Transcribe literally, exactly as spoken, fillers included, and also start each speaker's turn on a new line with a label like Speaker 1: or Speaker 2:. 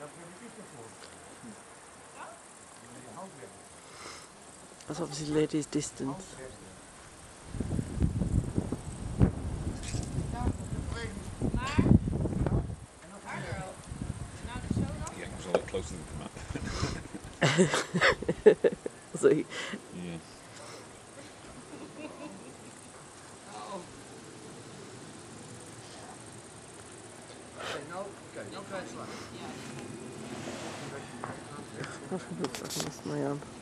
Speaker 1: That's obviously ladies' distance.
Speaker 2: Yeah, it's a lot closer than the map.
Speaker 1: See?
Speaker 2: Yeah.
Speaker 1: I lost my arm.